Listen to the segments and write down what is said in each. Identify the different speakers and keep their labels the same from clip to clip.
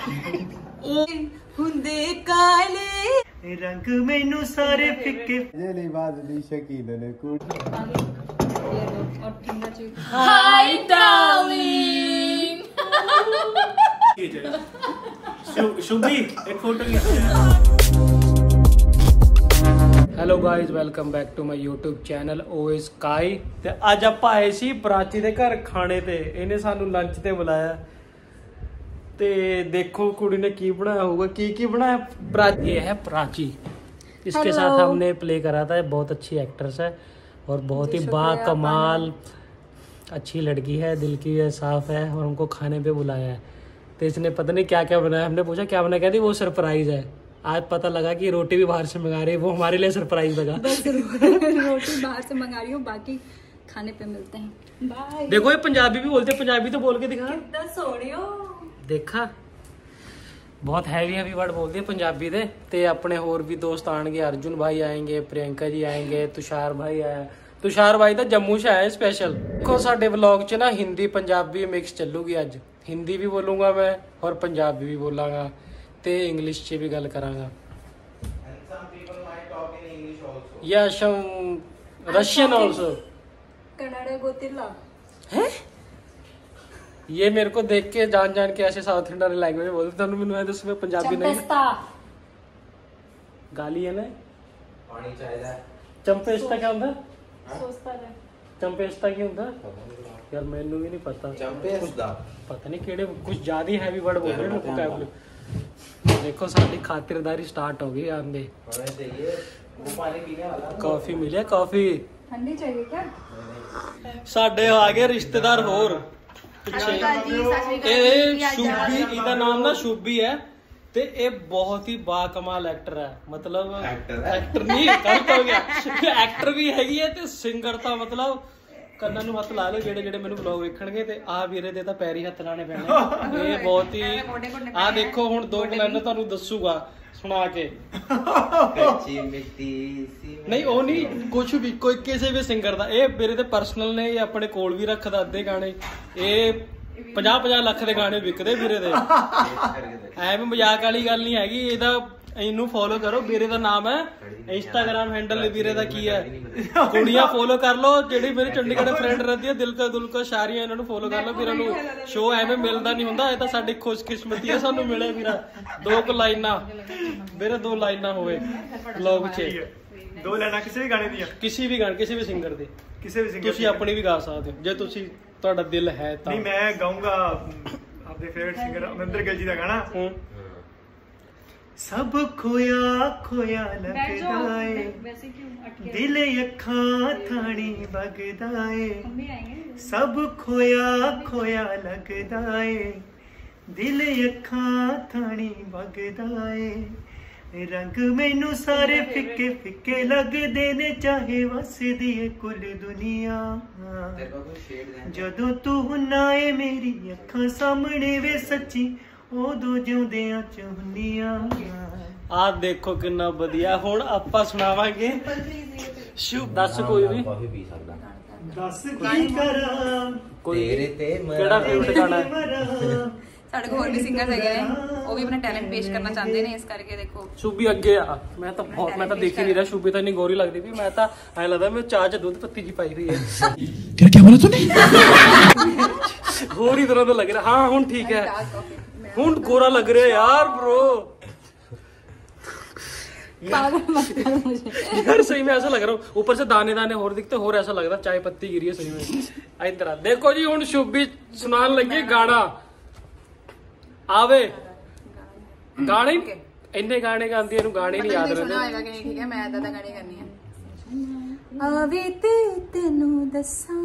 Speaker 1: ਹੁੰਦੇ ਕਾਲੇ
Speaker 2: रंग मैनू सारे फिक्के जेली बादली शकील ने कूट
Speaker 1: हाय डार्लिंग
Speaker 2: शुभी एक photo
Speaker 3: hello guys welcome back to my YouTube channel O Sky. ਤੇ ਅੱਜ ਆਪਾਂ ਆਏ ਸੀ ਪ੍ਰਾਚੀ ਦੇ ਘਰ ਖਾਣੇ ਤੇ, ਇਹਨੇ ਸਾਨੂੰ ਲੰਚ ਤੇ ਬੁਲਾਇਆ ਤੇ ਦੇਖੋ ਕੁੜੀ ਨੇ ਕੀ ਬਣਾਇਆ होगा। ਕੀ बनाया प्राची? ये है प्राची, इसके साथ हमने प्ले करा था। बहुत अच्छी एक्ट्रेस है और बहुत ही बाकमाल अच्छी लड़की है, दिल की है, साफ है और हमको खाने पे बुलाया है। तो इसने पता नहीं क्या क्या बनाया। हमने पूछा क्या बनाया, कहती वो सरप्राइज है। आज पता लगा कि रोटी भी बाहर से मंगा रही है, वो हमारे लिए सरप्राइज लगा।
Speaker 1: बस रोटी बाहर से मंगा रही हूँ, बाकी खाने पे मिलते हैं। बाय।
Speaker 3: देखो ये पंजाबी भी बोलते हैं, पंजाबी तो बोल के दिखा।
Speaker 1: कितना सोहनी हो।
Speaker 3: देखा बहुत हैवी वर्ड बोलते हैं पंजाबी दे। ते अपने होर भी दोस्त आएंगे, अर्जुन भाई आएंगे, प्रियंका जी आएंगे, तुषार भाई आया। तुषार भाई तो जम्मू से आए स्पेशल। देखो साडे व्लॉग च ना हिंदी पंजाबी मिक्स चलूगी। अज हिंदी भी बोलूंगा मैं और पंजाबी भी बोलांगा ते इंग्लिश च भी गल करांगा। या रशियन ऑल्सो।
Speaker 1: कन्नड़ गोतिला
Speaker 3: है। ये मेरे को देख के जान के ऐसे साउथ इंडियन लैंग्वेज बोलते थे। मैंने दस में पंजाबी नहीं गाली है ना। पानी चाहिए। चंपेस्ता क्या होता? चंपेस्ता क्या होता यार, मैनू भी नहीं पता। चंपेस्ता पता नहीं केड़े कुछ ज्यादा ही हैवी वर्ड बोल रहे हैं वोकैबुलरी। देखो साडी खातिरदारी स्टार्ट हो गई। आंदे कॉफी मिले, कॉफी
Speaker 1: ठंडी चाहिए क्या?
Speaker 3: साडे आ गए रिश्तेदार होर पिछे। शुभी, इहदा नाम ना शुभी है ते ये बहुत ही बाकमाल एक्टर है। मतलब एक्टर नहीं गलत हो गया। एक्टर भी हैगी है ते सिंगर ता मतलब ਕੰਨਾਂ ਨੂੰ ਹੱਥ ਲਾ ਲਓ ਜਿਹੜੇ ਜਿਹੜੇ ਮੈਨੂੰ ਵਲੌਗ ਵੇਖਣਗੇ। ਤੇ ਆਹ ਵੀਰੇ ਦੇ ਤਾਂ ਪੈਰੀ ਹੱਥ ਲਾਣੇ ਪੈਣੇ। ਇਹ ਬਹੁਤ ਹੀ ਆਹ ਦੇਖੋ ਹੁਣ ਦੋ ਲਾਈਨਾਂ ਤੁਹਾਨੂੰ ਦੱਸੂਗਾ ਸੁਣਾ ਕੇ। ਨਹੀਂ ਉਹ ਨਹੀਂ ਕੁਝ ਵੀ ਕੋਈ ਕਿਸੇ ਵੀ ਸਿੰਗਰ ਦਾ। ਇਹ ਮੇਰੇ ਤੇ ਪਰਸਨਲ ਨੇ, ਇਹ ਆਪਣੇ ਕੋਲ ਵੀ ਰੱਖਦਾ ਅੱਧੇ ਗਾਣੇ। ਇਹ 50-50 ਲੱਖ ਦੇ ਗਾਣੇ ਵਿਕਦੇ ਵੀਰੇ ਦੇ। ਐਵੇਂ ਮਜ਼ਾਕ ਵਾਲੀ ਗੱਲ ਨਹੀਂ ਹੈਗੀ। ਇਹਦਾ ਇਹਨੂੰ ਫੋਲੋ ਕਰੋ। ਵੀਰੇ ਦਾ ਨਾਮ ਹੈ, ਇੰਸਟਾਗ੍ਰਾਮ ਹੈਂਡਲ ਵੀਰੇ ਦਾ ਕੀ ਹੈ, ਕੁੜੀਆਂ ਫੋਲੋ ਕਰ ਲਓ। ਜਿਹੜੀ ਮੇਰੀ ਚੰਡੀਗੜ੍ਹ ਫਰੈਂਡ ਰਹਿੰਦੀ ਹੈ ਦਿਲਕਾ ਦੁਲਕਾ ਸਾਰੀਆਂ ਇਹਨਾਂ ਨੂੰ ਫੋਲੋ ਕਰ ਲਓ। ਵੀਰਾਂ ਨੂੰ ਸ਼ੋਅ ਐਵੇਂ ਮਿਲਦਾ ਨਹੀਂ ਹੁੰਦਾ। ਇਹ ਤਾਂ ਸਾਡੀ ਖੁਸ਼ਕਿਸਮਤੀ ਹੈ ਸਾਨੂੰ ਮਿਲੇ ਵੀਰਾ। ਦੋ ਕੁ ਲਾਈਨਾਂ ਵੀਰੇ, 2 ਲਾਈਨਾਂ ਹੋਵੇ ਵਲੌਗ 'ਚ।
Speaker 2: 2 ਲਾਈਨਾਂ ਕਿਸੇ ਵੀ ਗਾਣੇ ਦੀਆਂ,
Speaker 3: ਕਿਸੇ ਵੀ ਗਾਣੇ, ਕਿਸੇ ਵੀ ਸਿੰਗਰ ਦੇ,
Speaker 2: ਕਿਸੇ ਵੀ ਸਿੰਗਰ।
Speaker 3: ਤੁਸੀਂ ਆਪਣੀ ਵੀ ਗਾ ਸਕਦੇ ਹੋ ਜੇ ਤੁਸੀਂ ਤੁਹਾਡਾ ਦਿਲ ਹੈ ਤਾਂ।
Speaker 2: ਨਹੀਂ ਮੈਂ ਗਾਉਂਗਾ ਆਪਣੇ ਫੇਵਰਿਟ ਸਿੰਗਰ ਅਮਰਿੰਦਰ ਗਿੱਲ ਜੀ ਦਾ ਗਾਣਾ। सब खोया खोया लगदा है दिल अखां थानी बगदा है। सब खोया खोया लगदा है दिल अखां थानी बगदा है। रंग मैनू सारे फिक्के फिक्के लगदे ने, चाहे वसदी है कुल दुनिया। जदों तू हुन्ना है मेरी अखां सामने वे सच्ची ਉਦੋਂ ਜਿਉਂਦਿਆਂ ਚ ਹੁੰਨੀਆਂ। ਆ ਦੇਖੋ ਕਿੰਨਾ ਵਧੀਆ। ਹੁਣ ਆਪਾਂ ਸੁਣਾਵਾਂਗੇ ਸ਼ੁਭ। ਦੱਸ ਕੋਈ ਵੀ ਦੱਸ ਕੀ ਕਰਾਂ ਤੇਰੇ ਤੇ ਕਿਹੜਾ ਫੇਵਰਟ ਗਾਣਾ ਹੈ?
Speaker 1: ਸਾਡੇ ਕੋਲ ਹੋਰ ਵੀ ਸਿੰਗਰ ਹੈਗੇ ਨੇ, ਉਹ ਵੀ ਆਪਣਾ ਟੈਲੈਂਟ ਪੇਸ਼ ਕਰਨਾ ਚਾਹੁੰਦੇ ਨੇ। ਇਸ ਕਰਕੇ ਦੇਖੋ
Speaker 3: ਸ਼ੁਭੀ ਅੱਗੇ ਆ। ਮੈਂ ਤਾਂ ਦੇਖ ਹੀ ਨਹੀਂ ਰਿਹਾ। ਸ਼ੁਭੀ ਤਾਂ ਇੰਨੀ ਗੋਰੀ ਲੱਗਦੀ ਵੀ ਮੈਂ ਤਾਂ ਐਂ ਲੱਗਦਾ ਮੈਂ ਚਾਹ ਚ ਦੁੱਧ ਪੱਤੀ ਜੀ ਪਾਈ ਹੋਈ ਹੈ। ਤੇਰਾ ਕੀ ਬੋਲਾ ਤੂੰ? ਹੋਰ ਹੀ ਤਰ੍ਹਾਂ ਦਾ ਲੱਗ ਰਿਹਾ। ਹਾਂ ਹੁਣ ਠੀਕ ਹੈ, ਹੁਣ गोरा लग रहा है यार ब्रो। यार सही में ऐसा लग रहा हूँ, ऊपर से दाने दाने और दिखते, और ऐसा लग रहा चाय पत्ती गिरी है सही में। इधर देखो जी हुन शुभी सुनान लगे गाना। आवे गाने इन्ने गाने गांदी है, गाने नहीं याद रहंदे।
Speaker 1: ठीक है मैं इदां दा गाने करनी है। आवे ते तेनू दसां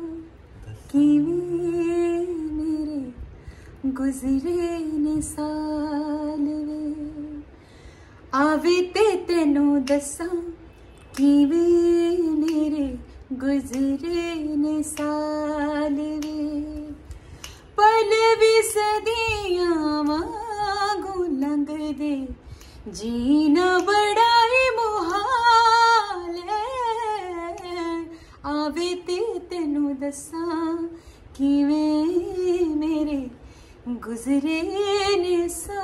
Speaker 1: किवें मेरे गुजरे ने साल वे। आवे ते तेनू दसां किवें मेरे गुजरे ने साल वे। पल भी सदियां वांगू लंघदे, जीना बड़ा ही मुहाल है। आवे ते तेनू दसां किवें मेरे गुजरे ने साल।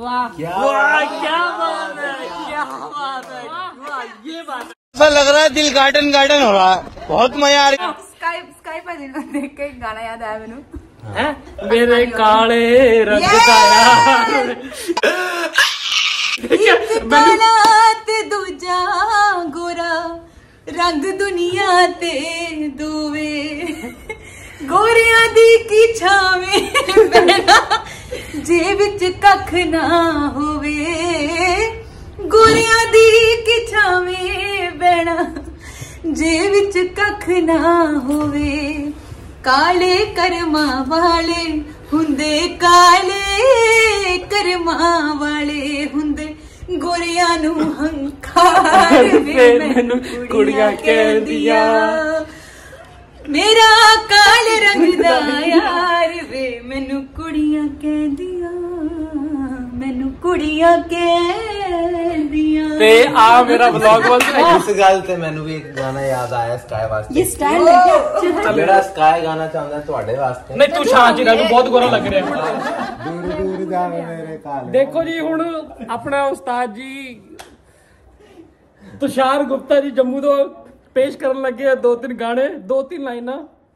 Speaker 1: वाह
Speaker 3: क्या बात है, क्या बात है, वाह ये बात है।
Speaker 2: ऐसा लग रहा है दिल गार्डन गार्डन हो रहा है, बहुत मजा आ रहा है।
Speaker 1: स्काई पर दिन देख के गाना याद आया मैनू
Speaker 3: हैं? मेरे काले रंग का यार
Speaker 1: काला ते दूजा गोरा रंग दुनिया ते दोवे गोरिया दी की छावे बहना जे विच कख ना होवे गोरिया दी की छावे बहना जे विच कख ना होवे काले कर्मा वाले हुंदे काले कर्मा वाले हुंदे गोरिया नू हंकार वे मैनू कुड़ियां कह दिया मेरा काले रंग दा यार वे मैनू कुड़ियां कह दिया मैनू कुड़ियां कह दिया।
Speaker 3: ते आ मेरा व्लॉग बन गया।
Speaker 4: इस गल ते मैनू भी एक गाना याद आया स्काई वास्ते।
Speaker 1: ये स्टाइल है क्या?
Speaker 4: ਜਿਹੜਾ स्काई गाना चाहता है ਤੁਹਾਡੇ ਵਾਸਤੇ।
Speaker 3: नहीं तू शांत जी रह, बहुत बुरा लग रहा है।
Speaker 4: दूर दूर जावे मेरे काले।
Speaker 3: देखो जी हुण अपना उस्ताद जी तुषार गुप्ता जी जम्मू तो पेश करन लगे 2-3 गाने 2-3 लाइना।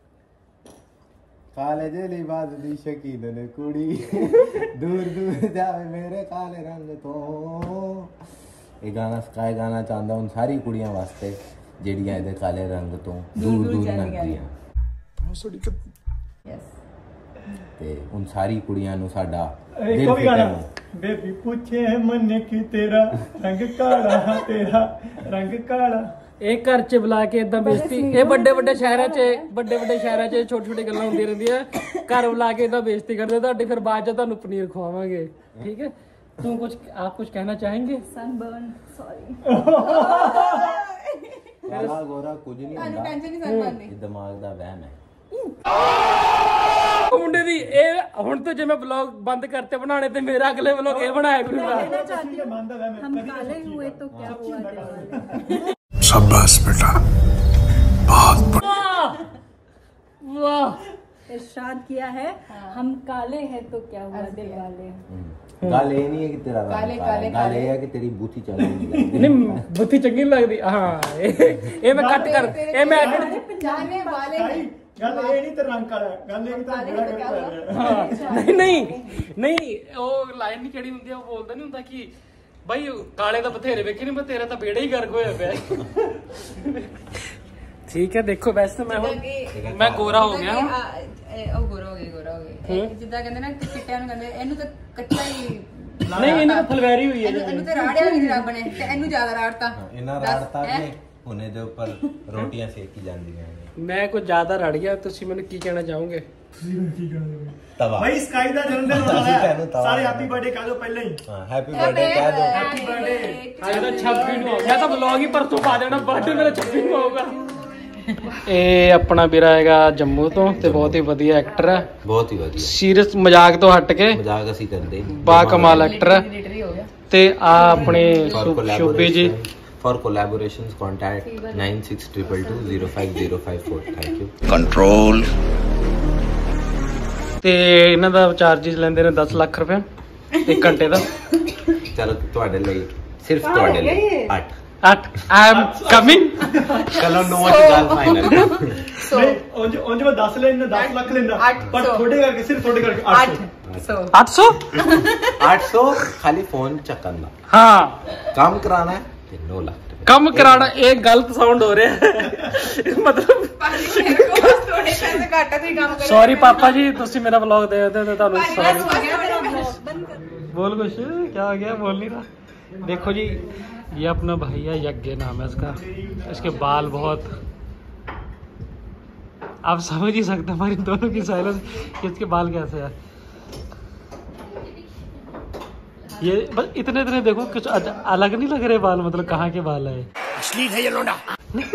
Speaker 4: काले जे लिबास दी शकीन ने कुड़ी दूर दूर जावे मेरे काले रंग तो। ये गाना स्काई गाना चाहता हूं सारी कुड़ियां वास्ते ਜਿਹੜੀਆਂ ਇਹਦੇ ਕਾਲੇ ਰੰਗ ਤੋਂ ਦੂਰ ਦੂਰ ਲੰਘਦੀਆਂ ਤੇ ਉਨ ਸਾਰੀ ਕੁੜੀਆਂ ਨੂੰ ਸਾਡਾ ਦਿਲ ਫਿੱਟਾ
Speaker 2: ਬੇਬੀ ਪੁੱਛੇ ਮਨ ਕੀ ਤੇਰਾ ਰੰਗ ਕਾਲਾ ਤੇਰਾ ਰੰਗ ਕਾਲਾ।
Speaker 3: ਇਹ ਘਰ ਚ ਬੁਲਾ ਕੇ ਇਦਾਂ ਬੇਇੱਜ਼ਤੀ, ਇਹ ਵੱਡੇ ਸ਼ਹਿਰਾਂ 'ਚ ਛੋਟੀ ਗੱਲਾਂ ਹੁੰਦੀਆਂ ਰਹਿੰਦੀਆਂ, ਘਰ ਬੁਲਾ ਕੇ ਇਦਾਂ ਬੇਇੱਜ਼ਤੀ ਕਰਦੇ ਤੁਹਾਡੀ, ਫਿਰ ਬਾਅਦ 'ਚ ਤੁਹਾਨੂੰ ਪਨੀਰ ਖਵਾਵਾਂਗੇ, ਠੀਕ ਹੈ। तुम कुछ आप कुछ कहना चाहेंगे?
Speaker 1: सनबर्न सॉरी
Speaker 4: ਕਾਲਾ ਗੋਰਾ ਕੁਝ ਨਹੀਂ ਹੁੰਦਾ,
Speaker 1: टेंशन नहीं सनबर्न
Speaker 4: ਇਹ ਦਿਮਾਗ ਦਾ ਵਹਿਮ ਹੈ।
Speaker 3: ਮੁੰਡੇ ਦੀ ਇਹ ਹੁਣ ਤੋਂ ਜੇ ਮੈਂ ਵਲੌਗ ਬੰਦ ਕਰਤੇ ਬਣਾਣੇ ਤੇ ਮੇਰਾ ਅਗਲੇ ਵਲੌਗ ਇਹ ਬਣਾਇਆ ਕਰੂੰਗਾ।
Speaker 1: हम काले हुए तो क्या हुआ दिल वाले।
Speaker 5: शाबाश बेटा, बहुत
Speaker 3: वाह
Speaker 1: इरशाद किया है हम काले हैं तो क्या हुआ दिल वाले।
Speaker 4: ਗੱਲ ਇਹ ਨਹੀਂ ਹੈ ਕਿ ਤੇਰਾ ਰੰਗ ਕਾਲਾ, ਗੱਲ ਇਹ ਹੈ ਕਿ ਤੇਰੀ ਬੂਥੀ ਚੰਗੀ ਨਹੀਂ ਲੱਗਦੀ।
Speaker 3: ਨਹੀਂ ਬੁੱਧੀ ਚੰਗੀ ਨਹੀਂ ਲੱਗਦੀ। ਹਾਂ ਇਹ ਮੈਂ ਕੱਟ ਕਰ, ਇਹ ਮੈਂ ਐਡਿਟ
Speaker 1: जाने वाले हैं
Speaker 2: ਗੱਲ ਇਹ ਨਹੀਂ ਤੇ ਰੰਗ ਕਾਲਾ, ਗੱਲ ਇਹ ਕਿ ਤਾਂ ਬੜਾ ਕਰਦਾ।
Speaker 3: ਨਹੀਂ ਉਹ ਲਾਈਨ ਨਹੀਂ ਕਿਹੜੀ ਹੁੰਦੀ ਆ, ਉਹ ਬੋਲਦਾ ਨਹੀਂ ਹੁੰਦਾ ਕਿ ਬਾਈ ਕਾਲੇ ਤਾਂ ਬਥੇਰੇ ਵੇਖੇ ਨਹੀਂ, ਮੈਂ ਤੇਰਾ ਤਾਂ ਬੇੜਾ ਹੀ ਗਰਕ ਹੋਇਆ ਪਿਆ। ਠੀਕ ਹੈ ਦੇਖੋ ਵੈਸੇ ਮੈਂ ਹੁਣ ਮੈਂ ਗੋਰਾ ਹੋ ਗਿਆ ਹੁਣ।
Speaker 1: ਉਹ ਗੋਰਾ ਹੋ ਗਿਆ ਜਿੱਦਾਂ ਕਹਿੰਦੇ ਨਾ ਚਿੱਟਿਆਂ ਨੂੰ ਕਹਿੰਦੇ ਇਹਨੂੰ ਤਾਂ ਕੱਚਾ ਹੀ
Speaker 3: ਨਹੀਂ ਇਹਨੂੰ ਤਾਂ ਫਲਵੈਰੀ ਹੋਈ ਹੈ
Speaker 1: ਇਹਨੂੰ ਤੇ ਰਾੜਿਆ ਵੀ ਰੱਬ ਨੇ ਤੇ ਇਹਨੂੰ ਜ਼ਿਆਦਾ ਰਾੜਤਾ।
Speaker 4: ਇਹਨਾਂ ਰਾੜਤਾ ਕਿ ਹੁਣੇ ਦੇ ਉੱਪਰ ਰੋਟੀਆਂ ਸੇਕੀ ਜਾਂਦੀਆਂ ਨੇ।
Speaker 3: ਮੈਂ ਕੁਝ ਜ਼ਿਆਦਾ ਰੜ ਗਿਆ, ਤੁਸੀਂ ਮੈਨੂੰ ਕੀ ਕਹਿਣਾ ਚਾਹੋਗੇ?
Speaker 4: ਤਵਾ
Speaker 2: ਭਾਈ ਸਕਾਈ ਦਾ ਜਨਮ ਦਿਨ ਹੋਣਾ ਹੈ, ਸਾਰੇ ਹੈਪੀ ਬਰਥਡੇ ਕਹਿ ਦਿਓ ਪਹਿਲਾਂ ਹੀ।
Speaker 4: ਹਾਂ ਹੈਪੀ ਬਰਥਡੇ ਕਹਿ ਦਿਓ।
Speaker 2: Happy birthday.
Speaker 3: ਅੱਜ ਤਾਂ 26 ਨੂੰ ਮੈਂ ਤਾਂ ਵਲੌਗ ਹੀ ਪਰਸੋਂ ਪਾ ਦੇਣਾ, ਬਰਥਡੇ ਮੇਰਾ 26 ਨੂੰ ਆਊਗਾ। ਇਹ ਆਪਣਾ ਵੀਰਾ ਹੈਗਾ ਜੰਮੂ ਤੋਂ ਤੇ ਬਹੁਤ ਹੀ ਵਧੀਆ ਐਕਟਰ ਹੈ,
Speaker 4: ਬਹੁਤ ਹੀ ਵਧੀਆ।
Speaker 3: ਸੀਰੀਅਸ ਮਜ਼ਾਕ ਤੋਂ ਹਟ ਕੇ
Speaker 4: ਮਜ਼ਾਕ ਅਸੀਂ ਕਰਦੇ
Speaker 3: ਬਾ ਕਮਾਲ ਐਕਟਰ ਹੈ। ਤੇ ਆ ਆਪਣੇ ਸ਼ੋਭੇ ਜੀ।
Speaker 4: For collaborations contact 9622205054। Thank you।
Speaker 5: Control.
Speaker 3: ਤੇ ਇਹਨਾਂ ਦਾ ਚਾਰजेस ਲੈਂਦੇ ਨੇ 10 ਲੱਖ ਰੁਪਏ 1 ਘੰਟੇ ਦਾ।
Speaker 4: ਚਲੋ ਤੁਹਾਡੇ ਲਈ ਸਿਰਫ ਤੁਹਾਡੇ ਲਈ
Speaker 3: 8 I am coming।
Speaker 4: ਚਲੋ 9 ਚ ਗੱਲ ਫਾਈਨਲ।
Speaker 2: ਨਹੀਂ ਉਂਝ ਮੈਂ 10 ਲੈਣਾ 10 ਲੱਖ ਲੈਣਾ, ਪਰ ਤੁਹਾਡੇ ਕਰਕੇ ਸਿਰਫ ਤੁਹਾਡੇ ਕਰਕੇ
Speaker 3: 800
Speaker 4: 800 ਖਾਲੀ ਫੋਨ ਚੱਕਣ ਦਾ।
Speaker 3: ਹਾਂ
Speaker 4: ਕੰਮ ਕਰਾਣਾ ਹੈ ਤੇ 9 ਲੱਖ
Speaker 3: ਕੰਮ ਕਰਾਣਾ। ਇਹ ਗਲਤ ਸਾਊਂਡ ਹੋ ਰਿਹਾ ਮਤਲਬ ਸੌਰੀ ਪਾਪਾ ਜੀ, ਤੁਸੀਂ ਮੇਰਾ ਵਲੌਗ ਦੇਖਦੇ ਹੋ ਤੁਹਾਨੂੰ ਸੌਰੀ। बोल कुछ, क्या हो गया? बोल नहीं रहा। देखो जी ये अपना भाई है, यज्ञ नाम है इसका। इसके बाल बहुत, आप समझ ही सकते हैं हमारी दोनों की साइलेंस कि इसके बाल कैसे है। ये बस इतने इतने देखो, कुछ अलग नहीं लग रहे बाल, मतलब कहाँ के बाल है
Speaker 5: असली है ये लोंडा।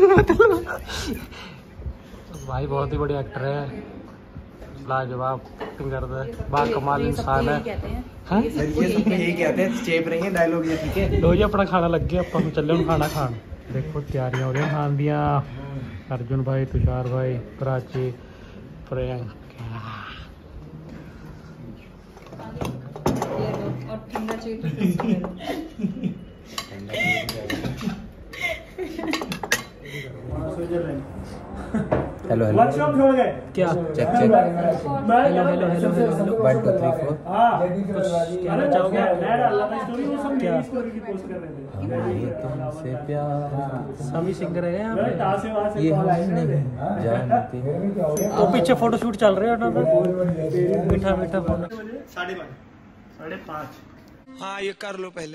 Speaker 3: भाई बहुत ही बढ़िया एक्टर है, लाजवाब एक्टिंग करता है, बाकमाल इंसान है।
Speaker 2: यही कहते हैं चेप रही है डायलॉग ये, ठीक है।
Speaker 3: लो जी अपना खाना लग गया, ਆਪਾਂ ਨੂੰ ਚੱਲੇ ਹੁਣ ਖਾਣਾ ਖਾਣ। ਦੇਖੋ ਤਿਆਰੀਆਂ ਹੋ ਰਹੀਆਂ ਖਾਣ ਦੀਆਂ। ਅਰਜੁਨ ਭਾਈ, ਤੁਸ਼ਾਰ ਭਾਈ, ਪ੍ਰਾਚੀ, ਪ੍ਰਿयंका।
Speaker 1: और ठंडा
Speaker 4: हेलो हेलो
Speaker 3: क्या
Speaker 4: check check
Speaker 3: hello hello hello hello
Speaker 4: 1 2 3 4
Speaker 3: कहना चाहोगे क्या
Speaker 4: तुमसे प्यार
Speaker 3: सभी सिंगर है यहाँ पे
Speaker 4: ये हम नहीं जानते।
Speaker 3: तो पीछे फोटोशूट चल रहे हो ना मीठा मीठा फोटो
Speaker 2: 5:30
Speaker 5: हाँ ये कर लो पहले।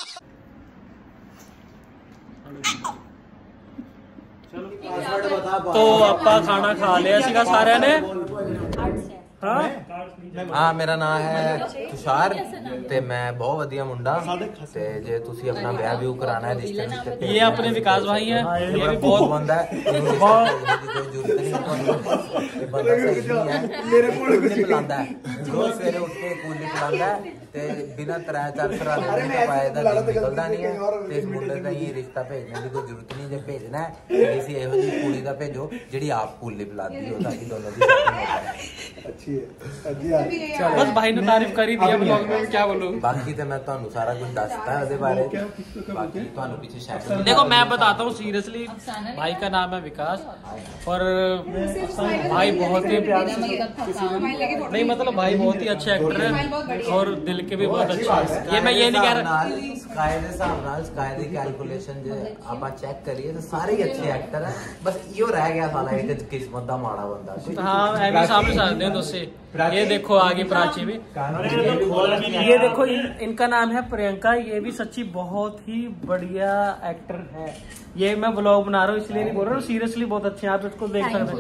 Speaker 3: तो ਆਪਾਂ ਖਾਣਾ ਖਾ ਲਿਆ ਸੀਗਾ ਸਾਰਿਆਂ ਨੇ ਹਾਂ
Speaker 4: हाँ मेरा नाम है तुषार ते मैं बहुत वधिया मुंडा ते जे तुसी अपना ब्याह व्यू कराना है रिश्ते
Speaker 3: ये अपने विकास भाई हैं ये भी बहुत
Speaker 4: बंदा है कोई जरूरत नहीं बंदा सही है मेरे कोल कुछ पिलांदा है रोज सवेरे उठ के कूली पिलांदा है ते बिना 3-4 सराने नहीं पाए दा निकलदा नहीं है ते इस मुंडे दा ही रिश्ता भेजने की कोई जरूरत नहीं जे भेजना है किसी एहो जी कुड़ी दा भेजो जेडी आप कूली पिलाती हो ताकि दोनों दी अच्छी है
Speaker 3: बस भाई ने तारीफ करी दिया ब्लॉग में क्या बोलूं
Speaker 4: बाकी तो मैं ਤੁਹਾਨੂੰ ਸਾਰਾ ਕੁਝ ਦੱਸਤਾ है ਉਹਦੇ ਬਾਰੇ बाकी ਤੁਹਾਨੂੰ पीछे शायद
Speaker 3: देखो मैं बताता हूँ सीरियसली भाई का नाम है विकास और भाई बहुत ही नहीं मतलब भाई बहुत ही अच्छे एक्टर है और दिल के भी बहुत अच्छे हैं ये मैं ये नहीं कह रहा
Speaker 4: स्काई ਦੇ ਹਿਸਾਬ ਨਾਲ स्काई ਦੀ ਕੈਲਕੂਲੇਸ਼ਨ ਜੇ ਆਪਾਂ ਚੈੱਕ ਕਰੀਏ ਤਾਂ ਸਾਰੇ ਹੀ ਅੱਛੇ ਐਕਟਰ ਹੈ ਬਸ ਇਹੋ ਰਹਿ ਗਿਆ ਸਾਲਾ ਇੱਕ किस्मत ਦਾ ਮਾੜਾ ਬੰਦਾ
Speaker 3: हाँ ऐसे सामने साथ दे दोस्त ये देखो आगे प्राची भी ये देखो इनका नाम है प्रियंका ये भी सच्ची बहुत ही बढ़िया एक्टर है ये मैं व्लॉग बना रहा हूँ इसलिए नहीं बोल रहा हूँ सीरियसली बहुत अच्छे हैं आप इसको देख सकते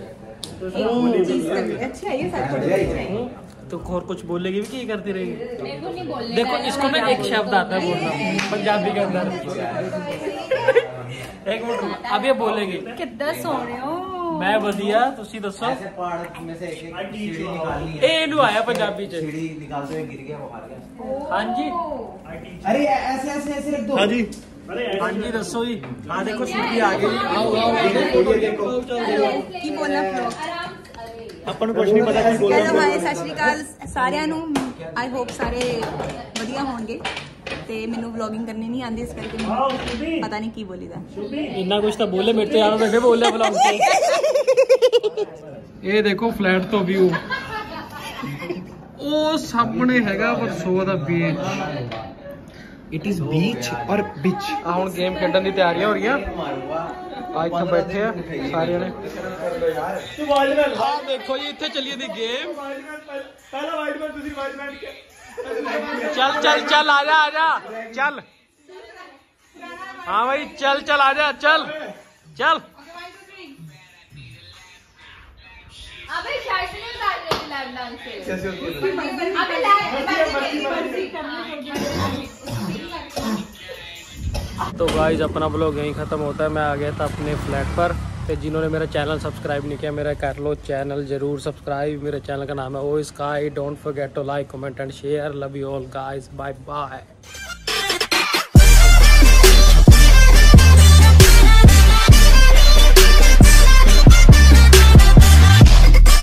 Speaker 3: हैं तो और कुछ बोलेगी भी क्या करती रहेगी देखो इसको ना एक शब्द आता है बोलना पंजाबी के अंदर एक मिनट अब ये बोलेगी
Speaker 1: कितना सो रहे हो
Speaker 3: मैं वधिया तुसी दसो
Speaker 4: ऐसे पहाड़ में से एक सीढ़ी निकालनी है
Speaker 3: ए नु आया पंजाबी च
Speaker 4: सीढ़ी निकालते हुए गिर गया वो हार गया
Speaker 3: हां जी
Speaker 4: अरे ऐसे ऐसे ऐसे रख दो
Speaker 2: हाँ जी
Speaker 3: हां जी दसो जी हां देखो सीढ़ी आ गई आओ देखो
Speaker 1: ਕੀ ਬੋਲਣਾ
Speaker 2: ਆਪਾਂ ਨੂੰ ਕੁਝ ਨਹੀਂ ਪਤਾ ਕੀ ਬੋਲਣਾ
Speaker 1: ਹੈਲੋ ਹਾਈ ਸਤਿ ਸ਼੍ਰੀ ਅਕਾਲ ਸਾਰਿਆਂ ਨੂੰ ਆਈ ਹੋਪ ਸਾਰੇ ਵਧੀਆ ਹੋਣਗੇ ਤੇ ਮੈਨੂੰ ਵਲੌਗਿੰਗ ਕਰਨੀ ਨਹੀਂ ਆਉਂਦੀ ਇਸ ਕਰਕੇ ਮੈਨੂੰ ਪਤਾ ਨਹੀਂ ਕੀ ਬੋਲੀਦਾ
Speaker 3: इतना कुछ तो बोले मेरे तो यार बैठे बोले ब्लॉग से ये देखो फ्लैट तो व्यू ओ सामने हैगा परसों दा बीच
Speaker 5: इट इज बीच और बिच
Speaker 3: ਹੁਣ गेम खेडन दी तैयारियां हो रही हैं आज तो बैठे हैं सारे ने हाँ देखो जी इतने चलिए दी गेम
Speaker 2: पहला वाइट मैन दूसरी वाइट मैन
Speaker 3: चल चल चल आजा आजा चल हाँ भाई चल चल आजा चल चल
Speaker 6: अबे शर्ट नहीं उतार रही लाइव डांस से अबे
Speaker 3: तो गाइस अपना ब्लॉग यहीं ख़त्म होता है मैं आ गया था अपने फ्लैट पर तो जिन्होंने मेरा चैनल सब्सक्राइब नहीं किया मेरा कर लो चैनल जरूर सब्सक्राइब मेरे चैनल का नाम है O Sky don't forget to like comment and share love you all guys bye bye.